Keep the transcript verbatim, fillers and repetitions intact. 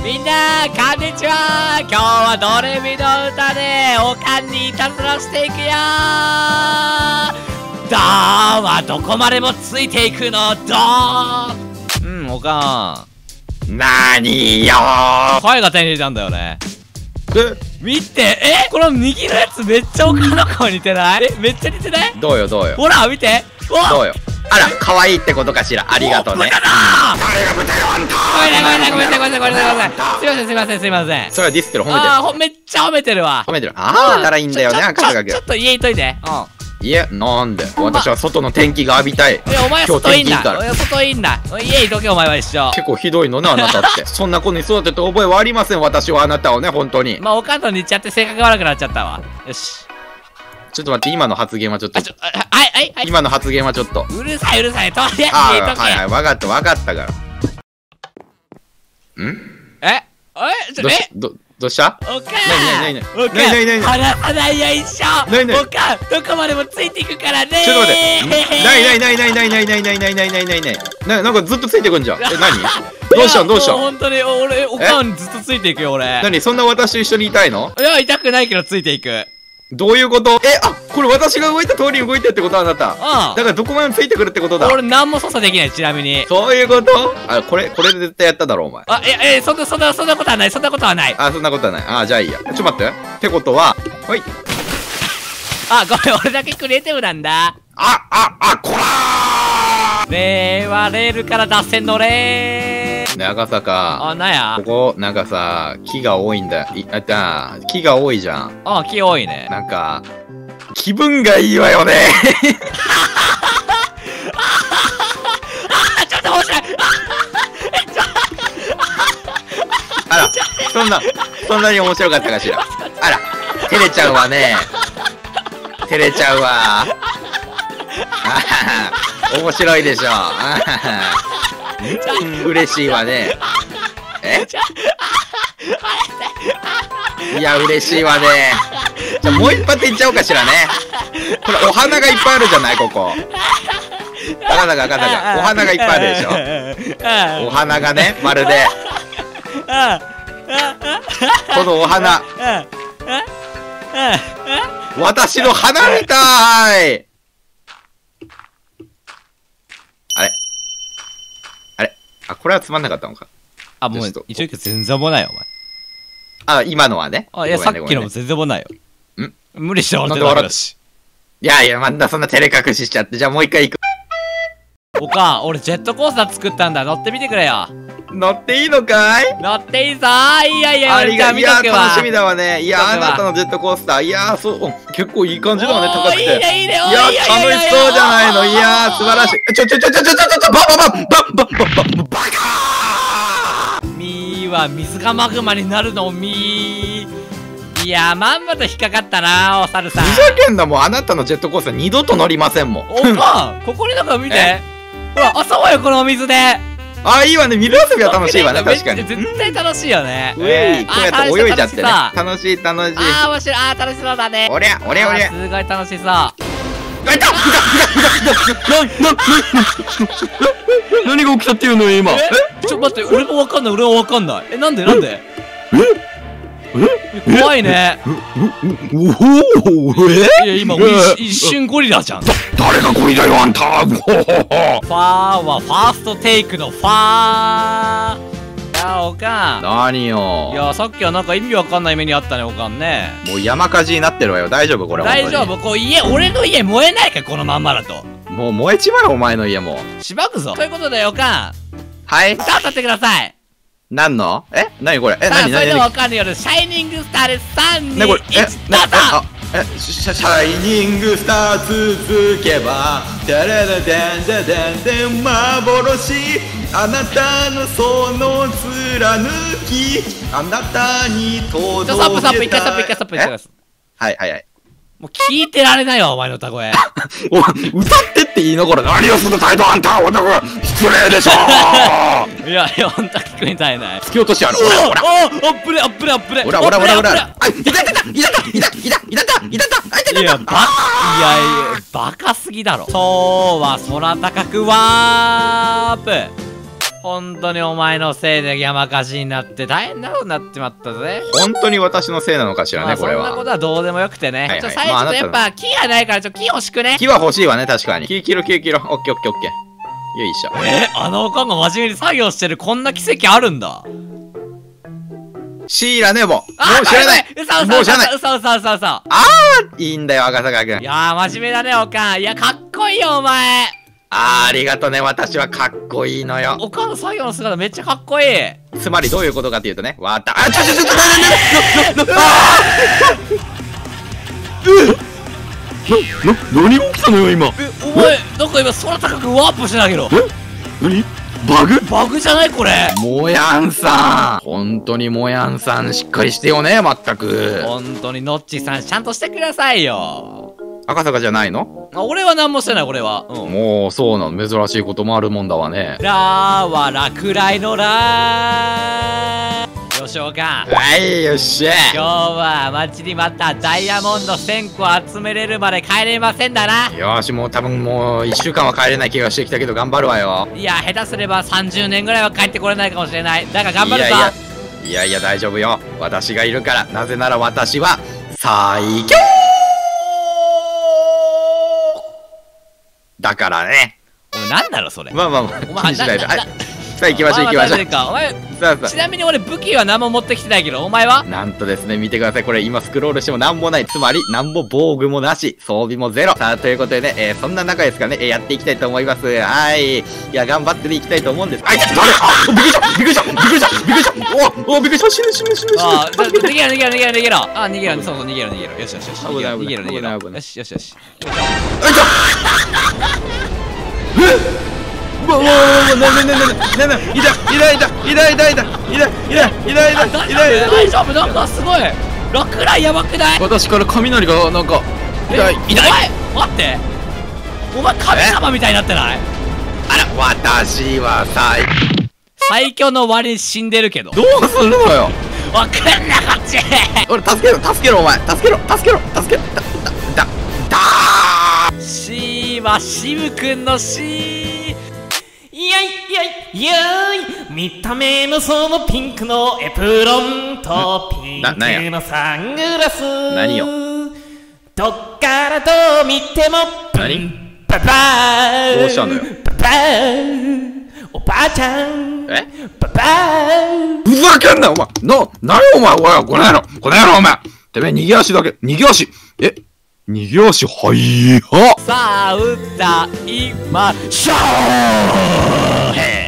みんなこんにちは。今日はドレミの歌でおかんにいたずらしていくよー。ドーンはどこまでもついていくの。ドーン。うん、おかんなーによー。 声が手に入れたんだよね。 え見て、えこの右のやつめっちゃおかんの顔似てない？えめっちゃ似てない？ どうよどうよ。 ほら見て。 どうよ。あら可愛いってことかしら。ありがとうね。 誰が豚よあんた。ごめんなさいごめんなさいごめんなさいごめんなさい。すいませんすいませんすいません。 それはディスってる、褒めてる。 ああめっちゃ褒めてるわ。 褒めてる。ああならいいんだよね。赤坂君。 ちょっと家いといて。うん。 いえ、なんで私は外の天気が浴びたい。 いやお前外いいんだ。外いいんだ。家いとけお前は一緒。 結構ひどいのねあなたってそんな子に育てた覚えはありません。私はあなたをね本当に。 まあおかんと似ちゃって性格悪くなっちゃったわ。よしちょっと待って、今の発言はちょっと。 あちょあはいはいはい。 今の発言はちょっとうるさいうるさい。とりあえずあ家いとけ。 はいはい分かった分かったから。んええちょえどどうしたおかんなになになにおかんなになになに離さないよ一緒。 なになにおかんどこまでもついていくからね。 ちょっと待ってないないないないないないないないないないないないないななんかずっとついてくんじゃん。え何どうしたんどうしたん。 本当に俺おかんずっとついていくよ俺。 何そんな私と一緒にいたいの。 いや痛くないけどついていく。 どういうこと。えあこれ私が動いた通りに動いてってことあなた。 うんだからどこまでもついてくるってことだ。 俺何も操作できない。ちなみにそういうこと。あこれこれで絶対やっただろお前。 あいやえそんなそんなそんなことはないそんなことはない。 あそんなことはない。あじゃあいいや。ちょっと待ってってことははいあごめん俺だけクリエイティブなんだ。 あああこらーねえはレールから脱線乗れー。 ね赤坂あなんやここなんかさ木が多いんだ。いあった木が多いじゃん。 あ木多いね。 なんか気分がいいわよねあちょっと面白い。 あらそんなそんなに面白かったかしら。あら照れちゃうわね照れちゃうわあはは面白いでしょあははうん嬉しいわね。えいや嬉しいわね。じゃあもう一発いっちゃおうかしらね。これお花がいっぱいあるじゃないここ。赤坂赤坂お花がいっぱいあるでしょ。お花がねまるでこのお花私の花みたい。あれあれあこれはつまんなかったのか。 あもう一応全然もないよお前。 あ今のはね。 あいやさっきのも全然もないよ。ん無理して笑ってるわけだし。 いやいやまだそんな照れ隠ししちゃって。じゃあもう一回行く。 おかん俺ジェットコースター作ったんだ。乗ってみてくれよ。 乗っていいのかい。 乗っていいぞー。いやいやありがいや楽しみだわね。いやあ見とくわなたのジェットコースターいやそうお結構いい感じだわねおー高くて。 いいねいいねいやおーいやいやいや楽しそうじゃないの。いやー素晴らしい。ちょちょちょちょちょちょちょバババババババババカー。 みーは水がマグマになるのみー。いやまんまと引っかかったなお猿さん。 ふざけんなもうあなたのジェットコースター二度と乗りませんもん。 おかんここになんか見てほら遊ぼうよこのお水で。 あいいわね水遊びは楽しいわね確かに。 絶対楽しいよね。 うえいこうやって泳いじゃってね楽しい楽しい。 あー面白い。あー楽しそうだね。 おりゃおりゃおりゃ。 あーすごい楽しそう。 あいたいたいたいたなな何が起きたっていうのよ今。 えちょっと待って俺もわかんない俺もわかんない。えなんでなんでえ怖いね。 おおえいや今一瞬ゴリラじゃん。 誰がゴリだよあんた。 ファーはファーストテイクのファー。いやおかん何よ。 いやさっきはなんか意味わかんない目にあったねおかんね。 もう山火事になってるわよ。大丈夫これ。 大丈夫こう家俺の家燃えないかこのまんまだと。 もう燃えちまうお前の家も。 しばくぞ。ということでおかんはい歌歌ってください。 何のえ何これえさあそれでは何何何おかんによるシャイニングスターでさんにねこれえいちどうぞ。 あえシャシャイニングスター続けばテレレデンデデンデン幻あなたのその貫きあなたに届けたい。 ストップストップ一回ストップ一回ストップ一回ストップ。 はいはいはいもう聞いてられないわお前の歌声。 お歌ってって言いながら何をする態度あんた男失礼でしょいやいやほんと聞こえたいない。 突き落としあるおほらほらおおっぶれあっぶれあっぶれほらほらほらほらああいたいたいたいたいたいたいたいたいたいたいやばいやいやバカすぎだろ。そうは空高くワープ。 本当にお前のせいで山火事になって大変なことになってまったぜ。 本当に私のせいなのかしらね、これは。 そんなことはどうでもよくてね。 はいはいちょ、最初とやっまああぱ木がないからちょ、木欲しくね。 木は欲しいわね、確かに。木切ろ、木切ろ。オッケーオッケーオッケー。よいしょ。 え、あのおかんが真面目に作業してるこんな奇跡あるんだ。 シーラね、もう。もあう知らない。 うさうもう知らない。 さうさうさうさうさ。 あー、いいんだよ、赤坂くん。 いやー、真面目だね、おかん。いや、かっこいいよ、お前。 あー、ありがとね。私はかっこいいのよ。 おかんの作業の姿めっちゃかっこいい。 つまりどういうことかっていうとね、わた、あ、ちょちょちょちょ、な、な、何が起きたのよ、今。 え、お前、なんか今空高くワープしてたけど。 え何バグバグじゃないこれ。 もやんさん。本当にもやんさん、しっかりしてよね、まったく。 本当にノッチさん、ちゃんとしてくださいよ。 赤坂じゃないの？ あ、俺は何もしてない、俺は。うん。 もう、そうなの。珍しいこともあるもんだわね。 ラーは落雷のラー。よしおかん。 はい、よっしゃ。 今日は待ちに待ったダイヤモンドせんこ集めれるまで帰れませんだな。 よーし、もう多分もういっしゅうかんは帰れない気がしてきたけど頑張るわよ。 いや、下手すればさんじゅうねんぐらいは帰ってこれないかもしれない。だから頑張るぞ。 いやいや、いやいや大丈夫よ。私がいるから。なぜなら私は最強だからね。 お前なんだろそれ。 まあまあまあ、気お前にしないで。 ななはい。さあ行きましょう行きましょう。 かお前さあさちなみに俺武器は何も持ってきてないけど、お前はあ。なんとですね、見てください。これ今スクロールしてもなんもない。つまり、なんも防具もなし。装備もゼロ。さあ、ということでね、えー、そんな中ですかね、えー、やっていきたいと思います。はい。いや、頑張ってね、いきたいと思うんです。あ、いや、誰あ、びっくりしたびっくりしたびっくりしたびっくりしたおお、びっくりした死ぬ死ぬ死ぬ死ぬああ、逃げろ逃げろ逃げろ逃げろ。あ、逃げろ、そうそう逃げろ逃げろ。よしよしよし。逃げろ逃げろ逃げろ。よしよしよし。 あいたえわわわわわななななななな痛い痛い痛い痛い痛い痛い痛い痛い痛い痛い大丈夫なんかすごい落雷やばくない？ 私から雷がなんか痛い痛いお前待ってお前神様みたいになってない？ あら私は最最強の割に死んでるけどどうするのよわかんなかっち俺助けろ助けろお前助けろ助けろ助けろだだだだー C はシムくんの C。 いやいやいやい見た目のそのピンクのエプロンとピンクのサングラス何よどっからどう見ても何パパーどうしたのよパパーおばあちゃんえパパーふざけんなお前な、なにお前おいこの野郎この野郎お前てめえ逃げ足だけ逃げ足え逃げ足はいはさあ歌いましょうへ